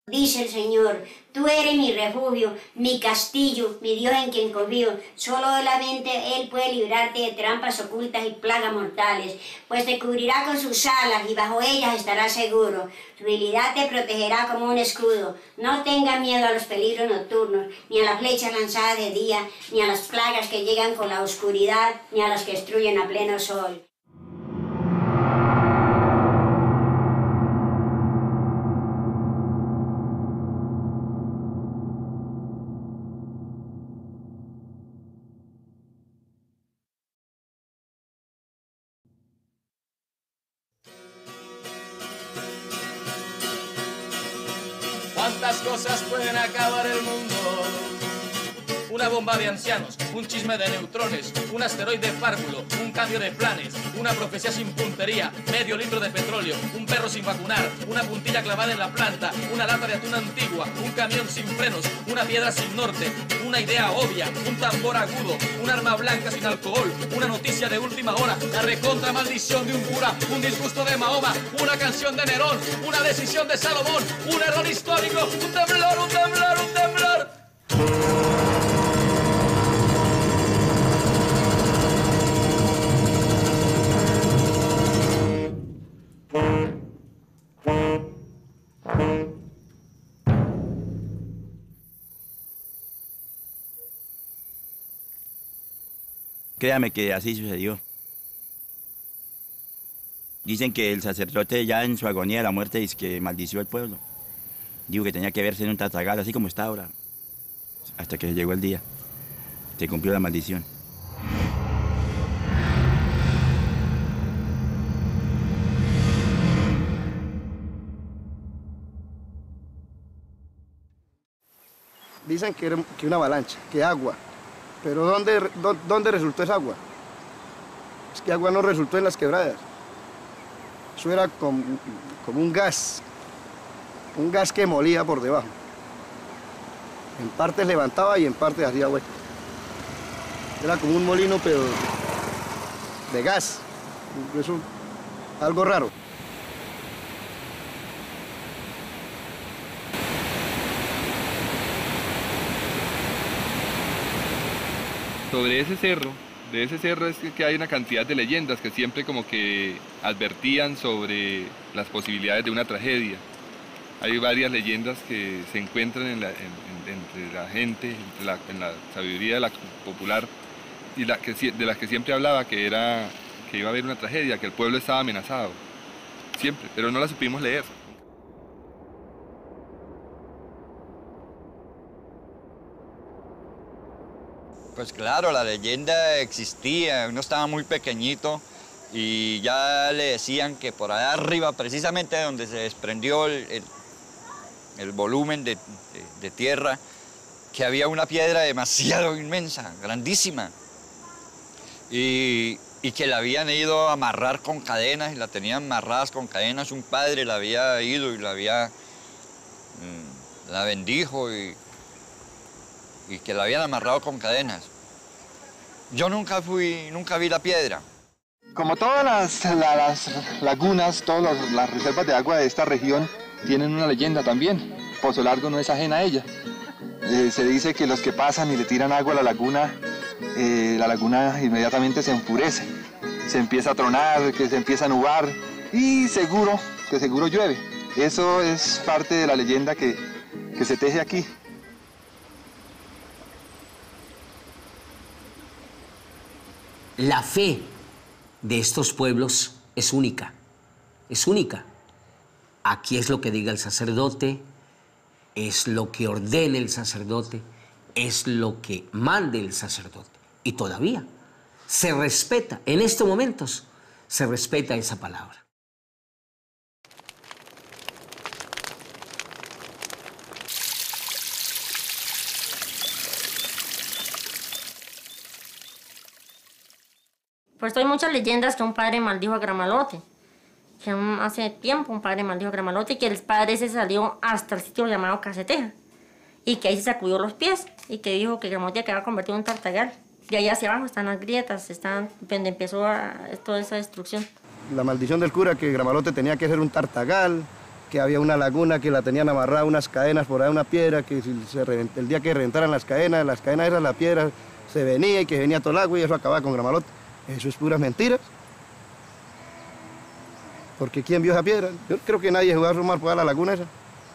Dice el Señor, tú eres mi refugio, mi castillo, mi Dios en quien confío. Solamente Él puede librarte de trampas ocultas y plagas mortales, pues te cubrirá con sus alas y bajo ellas estarás seguro. Su fidelidad te protegerá como un escudo. No tengas miedo a los peligros nocturnos, ni a las flechas lanzadas de día, ni a las plagas que llegan con la oscuridad, ni a las que destruyen a pleno sol. ¿Cuántas cosas pueden acabar el mundo? Una bomba de ancianos, un chisme de neutrones, un asteroide párvulo, un cambio de planes, una profecía sin puntería, medio litro de petróleo, un perro sin vacunar, una puntilla clavada en la planta, una lata de atún antigua, un camión sin frenos, una piedra sin norte, una idea obvia, un tambor agudo, un arma blanca sin alcohol, una noticia de última hora, la recontra maldición de un cura, un disgusto de Mahoma, una canción de Nerón, una decisión de Salomón, un error histórico, un temblor, un temblor, un temblor. Créame que así sucedió. Dicen que el sacerdote ya en su agonía de la muerte dice que maldició al pueblo. Dijo que tenía que verse en un tartagal, así como está ahora. Hasta que llegó el día. Se cumplió la maldición. Dicen que una avalancha, que agua. Pero ¿dónde resultó esa agua? Es que agua no resultó en las quebradas. Eso era como un gas que molía por debajo. En partes levantaba y en partes hacía hueco. Era como un molino, pero de gas. Eso, algo raro. Sobre de ese cerro es que hay una cantidad de leyendas que siempre como que advertían sobre las posibilidades de una tragedia. Hay varias leyendas que se encuentran entre la gente, en la sabiduría popular, y de las que siempre hablaba que iba a haber una tragedia, que el pueblo estaba amenazado, siempre, pero no la supimos leer. Pues claro, la leyenda existía, uno estaba muy pequeñito y ya le decían que por allá arriba, precisamente donde se desprendió el volumen de tierra, que había una piedra demasiado inmensa, grandísima, y que la habían ido a amarrar con cadenas, y la tenían amarradas con cadenas. Un padre la había ido y la bendijo, y que la habían amarrado con cadenas. Yo nunca vi la piedra. Como todas las lagunas, todas las reservas de agua de esta región tienen una leyenda también. Pozo Largo no es ajena a ella. Se dice que los que pasan y le tiran agua a la laguna inmediatamente se enfurece. Se empieza a tronar, que se empieza a nublar y seguro llueve. Eso es parte de la leyenda que se teje aquí. La fe de estos pueblos es única, es única. Aquí es lo que diga el sacerdote, es lo que ordene el sacerdote, es lo que mande el sacerdote. Y todavía se respeta, en estos momentos, se respeta esa palabra. Pues hay muchas leyendas que un padre maldijo a Gramalote, que hace tiempo un padre maldijo a Gramalote y que el padre se salió hasta el sitio llamado Caseteja y que ahí se sacudió los pies y que dijo que Gramalote quedaba convertido en un tartagal. Y ahí hacia abajo están las grietas, están donde empezó toda esa destrucción. La maldición del cura, que Gramalote tenía que ser un tartagal, que había una laguna que la tenían amarrada unas cadenas por ahí, una piedra, que si el día que reventaran las cadenas esas, la piedra se venía y que venía todo el agua y eso acababa con Gramalote. Eso es puras mentiras. Porque ¿quién vio esa piedra? Yo creo que nadie jugó a sumar por la laguna esa.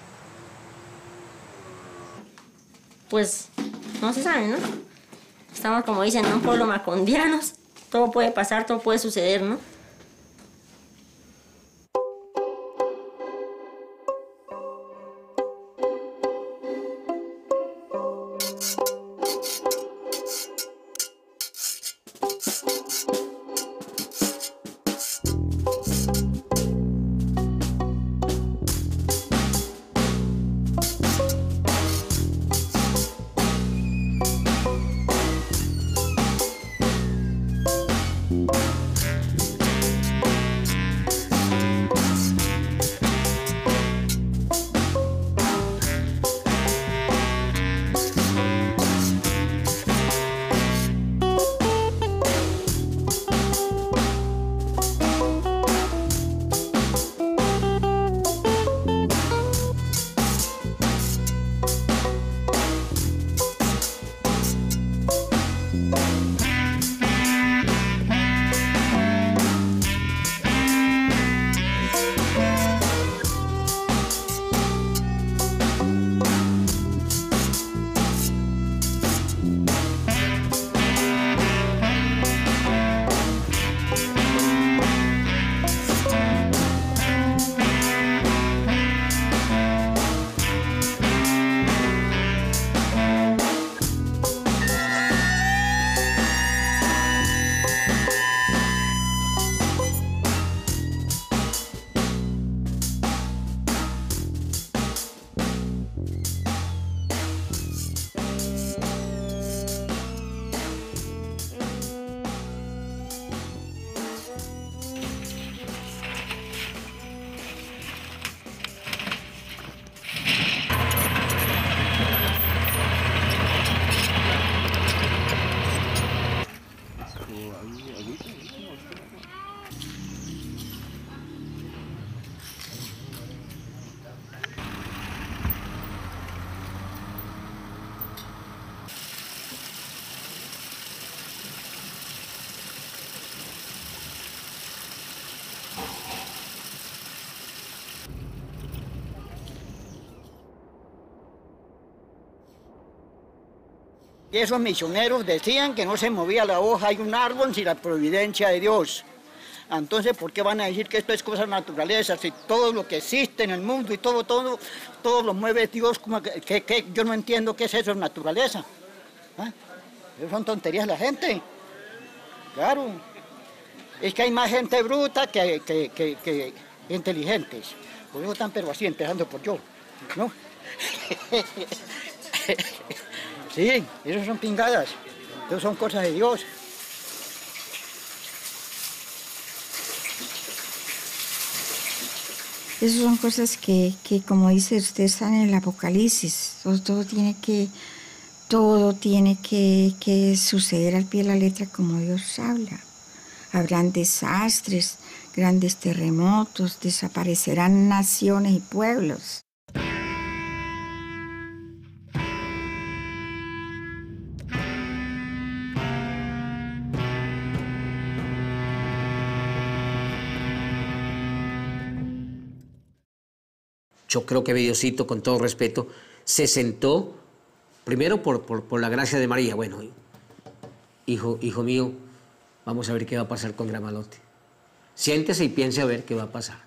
Pues no se sabe, ¿no? Estamos, como dicen, en un pueblo macondianos. Todo puede pasar, todo puede suceder, ¿no? Y esos misioneros decían que no se movía la hoja de un árbol sin la providencia de Dios. Entonces, ¿por qué van a decir que esto es cosa de naturaleza? Si todo lo que existe en el mundo y todo lo mueve Dios, como que yo no entiendo qué es eso, naturaleza. ¿Ah? Eso son tonterías de la gente. Claro. Es que hay más gente bruta que inteligentes. Por eso están pero así, empezando por yo, ¿no? Sí, eso son pingadas. Eso son cosas de Dios. Esas son cosas que como dice usted, están en el Apocalipsis. Todo tiene que suceder al pie de la letra como Dios habla. Habrán desastres, grandes terremotos, desaparecerán naciones y pueblos. Yo creo que Diosito, con todo respeto, se sentó, primero por la gracia de María. Bueno, hijo mío, vamos a ver qué va a pasar con Gramalote. Siéntese y piense a ver qué va a pasar.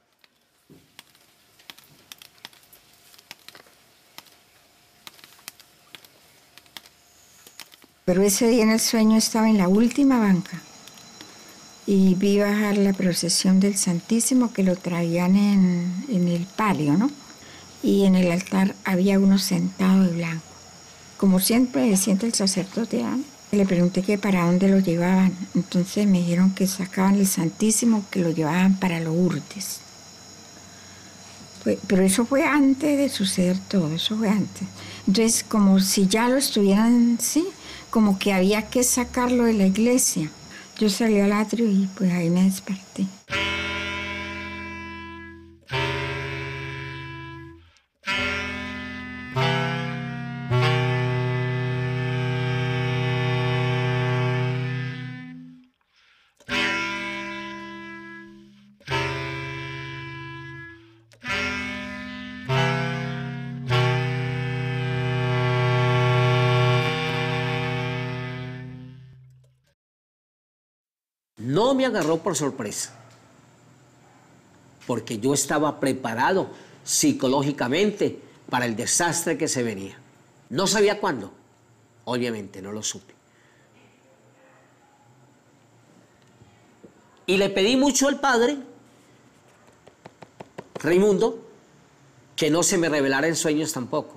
Pero ese día en el sueño estaba en la última banca y vi bajar la procesión del Santísimo, que lo traían en el palio, ¿no? Y en el altar había uno sentado de blanco. Como siempre siente el sacerdote, ¿eh? Le pregunté que para dónde lo llevaban. Entonces me dijeron que sacaban el Santísimo, que lo llevaban para Lourdes. Pero eso fue antes de suceder todo, eso fue antes. Entonces, como si ya lo estuvieran, sí, como que había que sacarlo de la iglesia. Yo salí al atrio y pues ahí me desperté. No me agarró por sorpresa, porque yo estaba preparado psicológicamente para el desastre que se venía. No sabía cuándo, obviamente no lo supe. Y le pedí mucho al padre Raimundo que no se me revelara en sueños tampoco,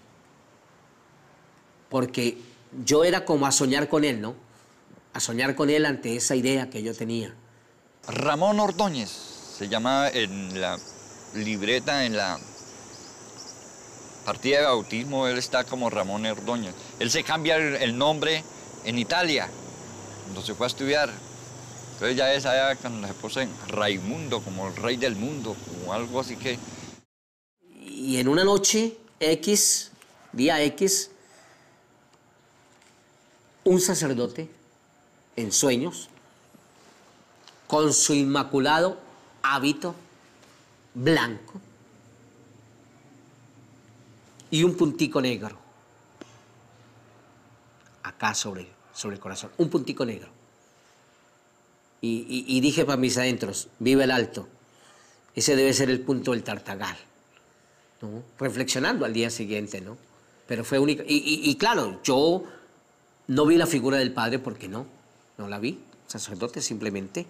porque yo era como a soñar con él, ¿no? A soñar con él ante esa idea que yo tenía. Ramón Ordóñez se llama en la libreta, en la partida de bautismo, él está como Ramón Ordóñez. Él se cambia el nombre en Italia, cuando se fue a estudiar. Entonces ya es allá cuando se puso en Raimundo, como el rey del mundo, como algo así que... Y en una noche X, día X, un sacerdote en sueños, con su inmaculado hábito blanco y un puntico negro acá sobre el corazón, un puntico negro. Y dije para mis adentros, viva el Alto, ese debe ser el punto del Tartagal, ¿no? Reflexionando al día siguiente, ¿no? Pero fue única. Y claro, yo no vi la figura del padre porque no la vi, sacerdote simplemente.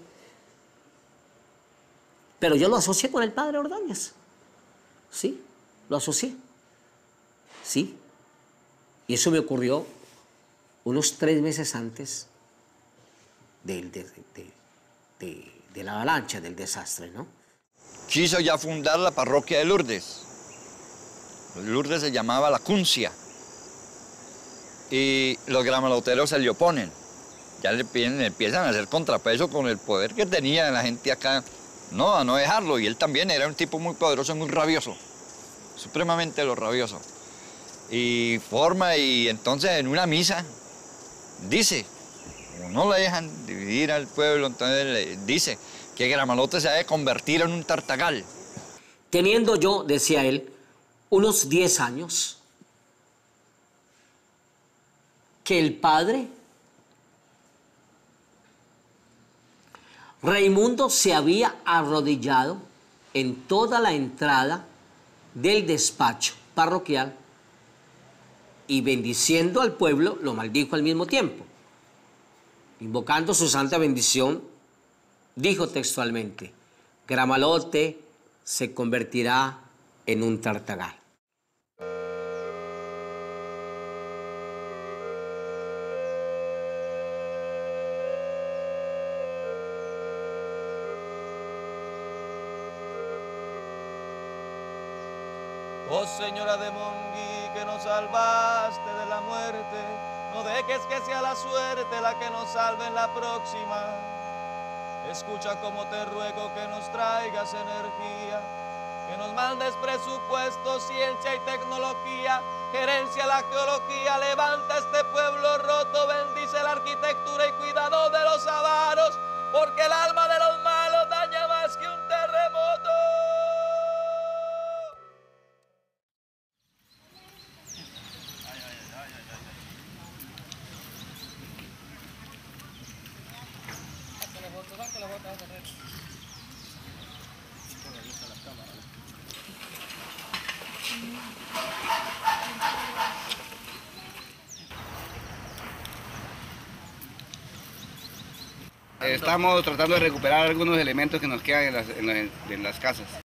Pero yo lo asocié con el padre Ordóñez. Sí, lo asocié. Sí. Y eso me ocurrió unos 3 meses antes de la avalancha, del desastre, ¿no? Quiso ya fundar la parroquia de Lourdes. Lourdes se llamaba La Cuncia. Y los gramaloteros se le oponen. Ya le empiezan a hacer contrapeso con el poder que tenía la gente acá. No, a no dejarlo. Y él también era un tipo muy poderoso, muy rabioso. Supremamente lo rabioso. Y entonces en una misa dice, como no le dejan dividir al pueblo, entonces le dice que Gramalote se ha de convertir en un Tartagal. Teniendo yo, decía él, unos 10 años, que el padre Raimundo se había arrodillado en toda la entrada del despacho parroquial y bendiciendo al pueblo, lo maldijo al mismo tiempo. Invocando su santa bendición, dijo textualmente, Gramalote se convertirá en un Tartagal. Oh Señora de Monguí, que nos salvaste de la muerte, no dejes que sea la suerte la que nos salve en la próxima. Escucha como te ruego que nos traigas energía, que nos mandes presupuesto, ciencia y tecnología, gerencia la geología, levanta este pueblo roto, bendice la arquitectura y cuidado de los avaros, porque el alma de los malos daña más que un terremoto. Estamos tratando de recuperar algunos elementos que nos quedan en las casas.